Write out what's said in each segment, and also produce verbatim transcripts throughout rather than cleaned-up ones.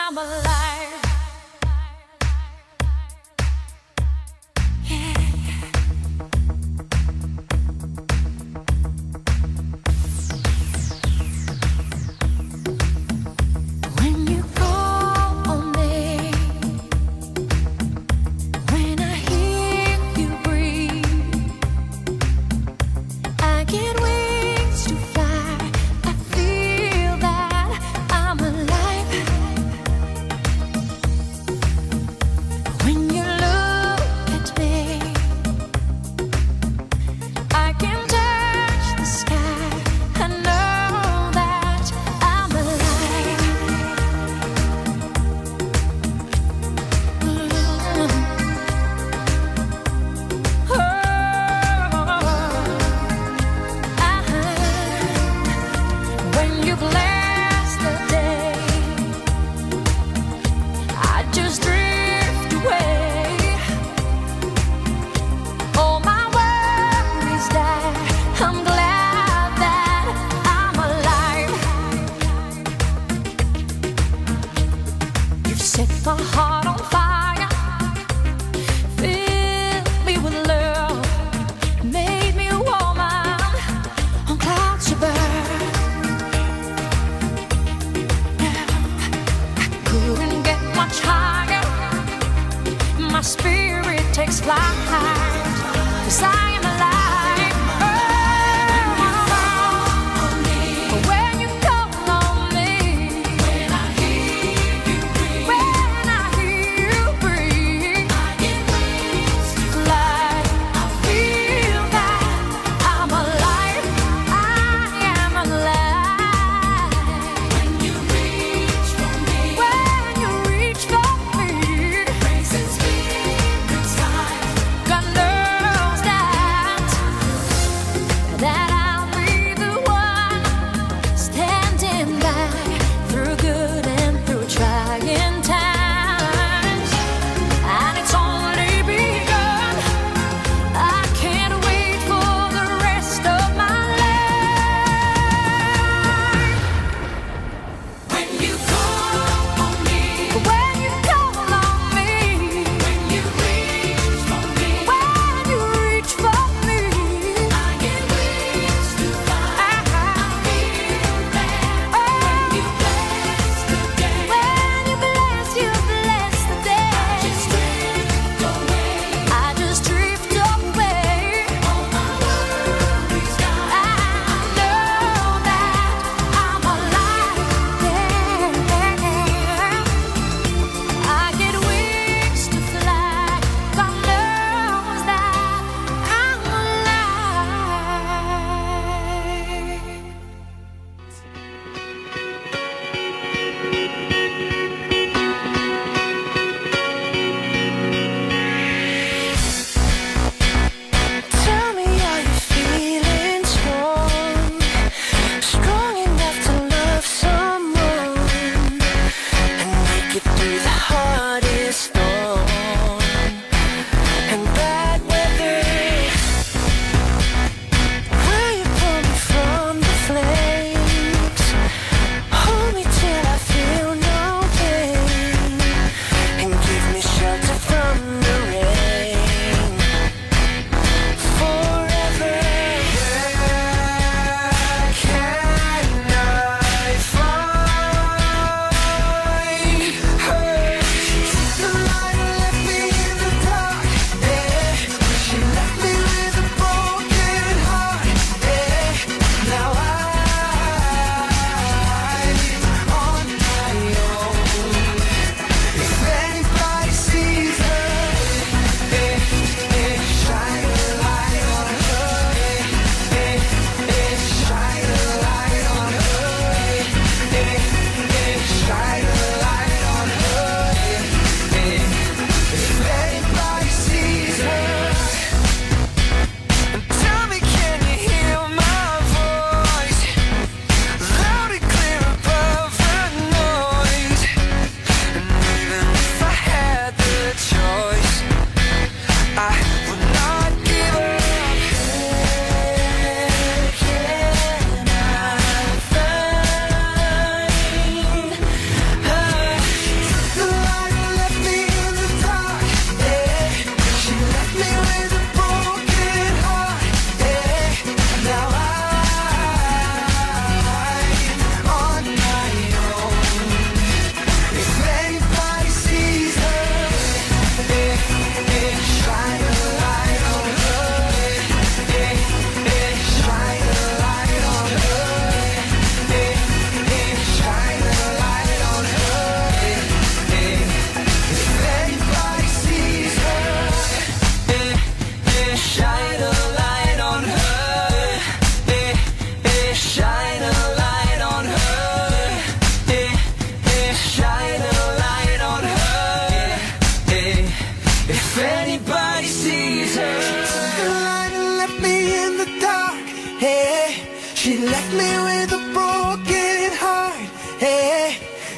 I'm alive. Yeah. When you call on me, when I hear you breathe, I get wings to fly. I feel that I'm alive. When you look at me, I can touch the sky. I know that I'm alive. When you bless the day, I just drift away. All my worries die. I'm glad that I'm alive. You've set my heart on fire, filled me with love, made me a woman on clouds above. Couldn't get much higher. My spirit takes flight, 'cause I am alive. Oh, when you call on me, when I hear you breathe, when I hear you breathe, I get wings to fly. I feel that I'm alive. I am alive. When you reach for me, when you reach for me, praise and spirits high. God knows that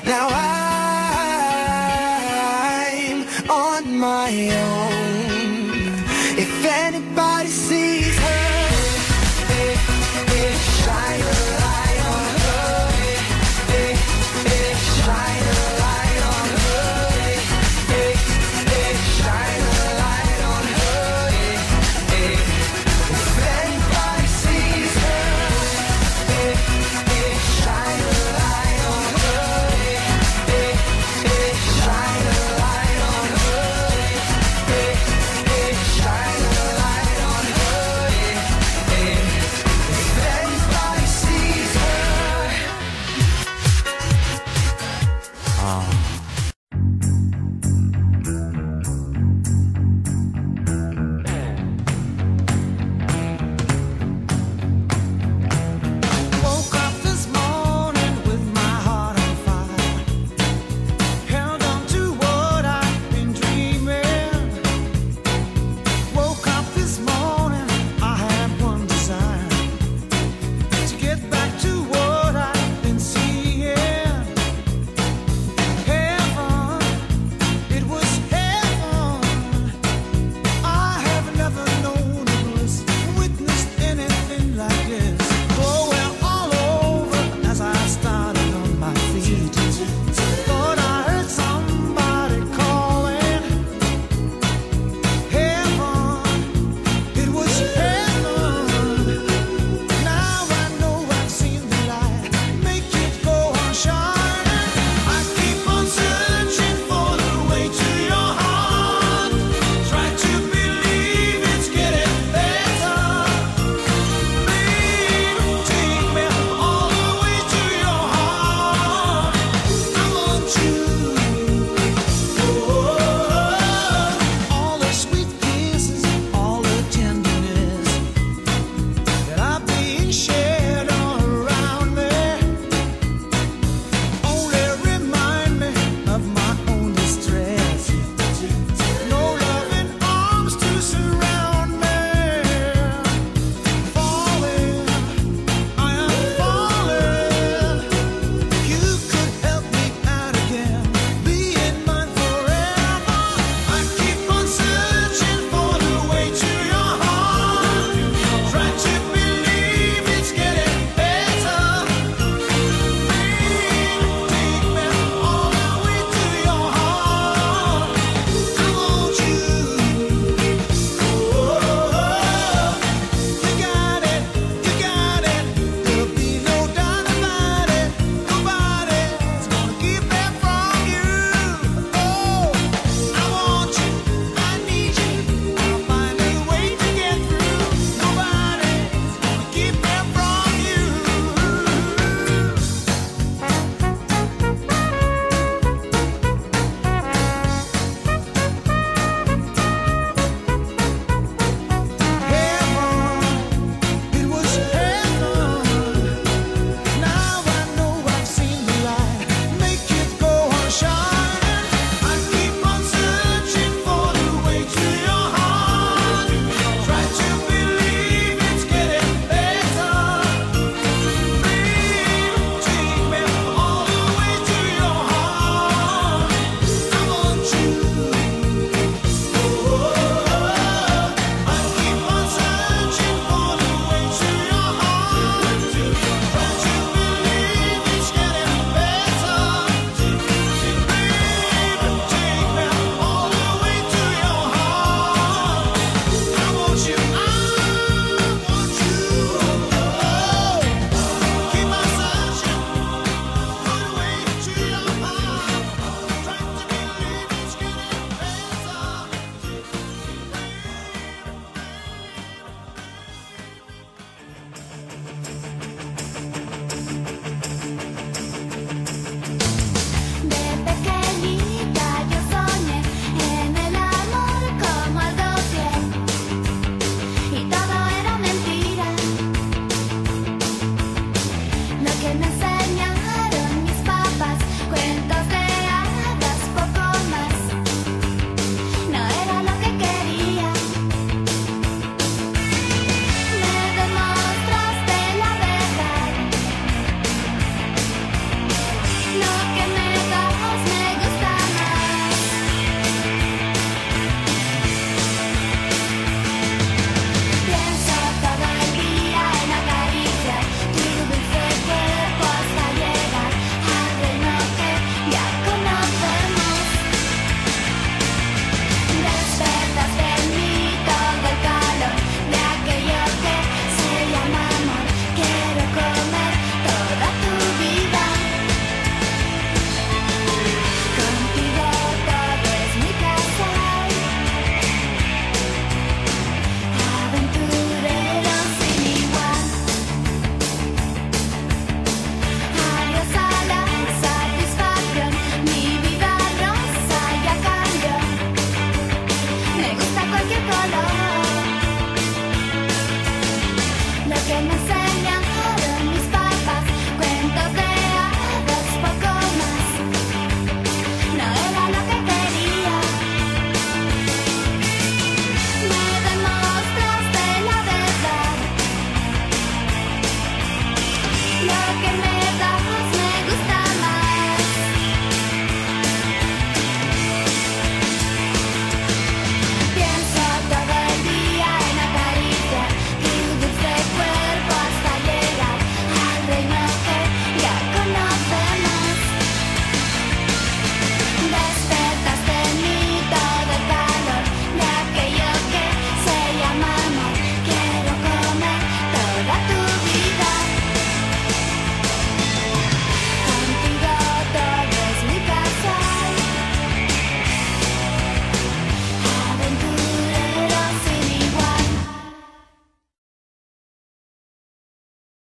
Now I'm on my own. If anybody sees her, eh, eh, shine a light on her. Eh, eh, eh, shine a light on her. Eh, eh, eh, shine a light on her. Eh, eh. If anybody sees her, eh, eh, shine a light on her. Eh, eh, eh, shine a light on her. Eh, eh, shine a light on her. Eh, eh. If anybody sees her. Woke up this morning with my heart on fire. Held on to what I've been dreaming. Woke up this morning, I had one desire, to get back to what I've been seeing. Heaven, it was heaven. I have never known a bliss, witnessed anything like this. Going all over as I started on my feet. Thought I heard somebody calling. Heaven, it was heaven. Now I know I've seen the light. Make it go on shining. I keep on searching for the way to your heart. Try to believe it's getting better. Babe, take me all the way to your heart. I want you. Oh, all the sweet kisses, all the tenderness that are being shared all around me only remind me of my own distress. No loving arms to surround me. Falling, I am falling. You could help me out again, being mine forever. I keep on searching for the way to your heart. Try to believe it's getting better. Babe, take me all the way to your heart. I want you. Oh, you got it, you got it. There'll be no doubt about it. Nobody's gonna keep that from you. Oh, I want you, I need you. I'll find a way to get through. Nobody's gonna keep that from you. Heaven, it was heaven. Now I know I've seen the light. Make it go on shining.